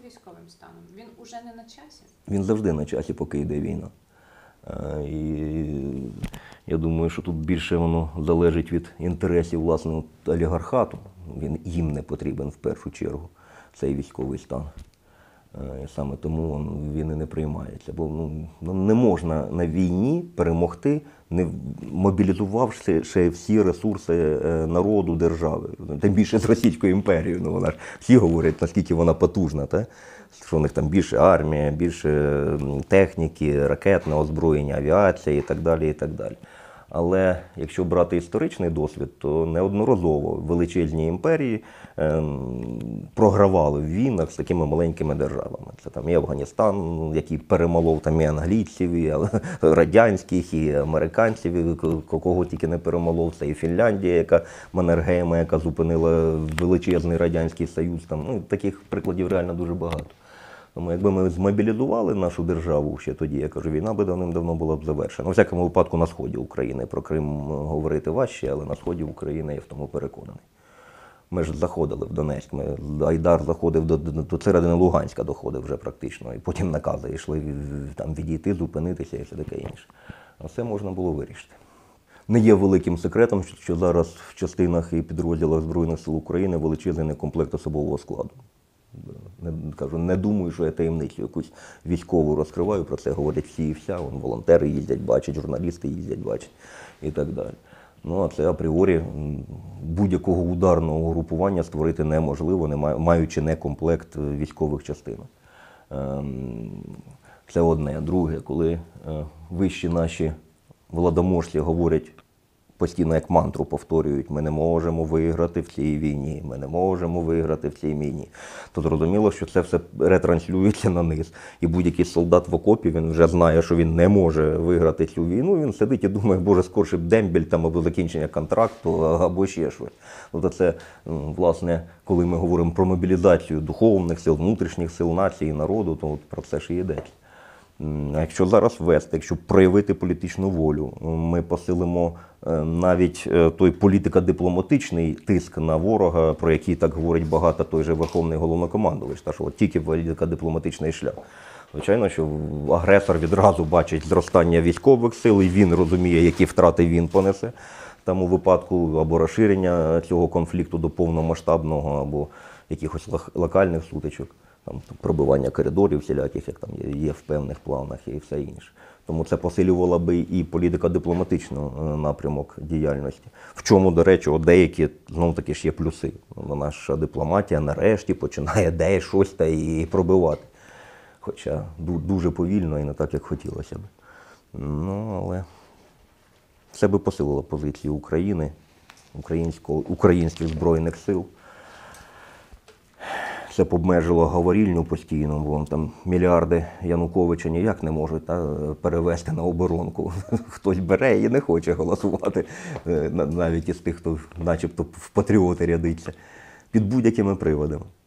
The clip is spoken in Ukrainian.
військовим станом? Він уже не на часі? Він завжди на часі, поки йде війна. І я думаю, що тут більше воно залежить від інтересів власне олігархату. Їм не потрібен в першу чергу цей військовий стан. І саме тому він і не приймається. Бо не можна на війні перемогти, не мобілізувавши ще всі ресурси народу, держави. Тим більше з Російською імперією. Вона ж всі говорять, наскільки вона потужна. Що в них там більше армія, більше техніки, ракетне озброєння, авіація і так далі, і так далі. Але якщо брати історичний досвід, то неодноразово величезні імперії програвали в війнах з такими маленькими державами. Це там і Афганістан, який перемолов там і англійців, і радянських, і американців, і кого тільки не перемолов. Це і Фінляндія, яка Маннергейма, яка зупинила величезний Радянський Союз. Таких прикладів реально дуже багато. Тому якби ми змобілізували нашу державу ще тоді, я кажу, війна би давним-давно була б завершена. У всякому випадку на сході України. Про Крим говорити важче, але на сході України я в тому переконаний. Ми ж заходили в Донецьк, Айдар заходив до середини Луганська, доходив вже практично. І потім накази йшли там відійти, зупинитися і все таке інше. А все можна було вирішити. Не є великим секретом, що зараз в частинах і підрозділах Збройних сил України величезний некомплект особового складу. Не думаю, що я таємницю якусь військову розкриваю, про це говорять всі і вся. Волонтери їздять, бачать, журналісти їздять, бачать і так далі. А це апріорі будь-якого ударного групування створити неможливо, не маючи некомплект військових частин. Це одне. Друге, коли вищі наші владоможці говорять, постійно як мантру повторюють, ми не можемо виграти в цій війні, ми не можемо виграти в цій війні. То зрозуміло, що це все ретранслюється на низ. І будь-який солдат в окопі, він вже знає, що він не може виграти цю війну, він сидить і думає, боже, скорше б дембель там, або закінчення контракту, або ще щось. Тобто це, власне, коли ми говоримо про мобілізацію духовних сил, внутрішніх сил нації, народу, то про це ж і йдеться. А якщо зараз ввести, якщо проявити політичну волю, ми посилимо навіть той політико-дипломатичний тиск на ворога, про який так говорить багато той же Верховний Головнокомандувач, що тільки політико-дипломатичний шлях. Звичайно, що агресор відразу бачить зростання військових сил, і він розуміє, які втрати він понесе. Там у випадку або розширення цього конфлікту до повномасштабного, або якихось локальних сутичок. Там пробивання коридорів всіляких, як там є в певних планах і все інше. Тому це посилювало би і політико-дипломатичний напрямок діяльності. В чому, до речі, деякі, знову-таки ж є плюси. Наша дипломатія нарешті починає десь щось та і пробивати. Хоча дуже повільно і не так, як хотілося б. Але це би посилило позицію України, українських Збройних сил. Це б обмежило говорільню постійно, бо там мільярди Януковича ніяк не можуть перевести на оборонку. Хтось бере і не хоче голосувати, навіть із тих, хто начебто в патріоти рядиться, під будь-якими приводами.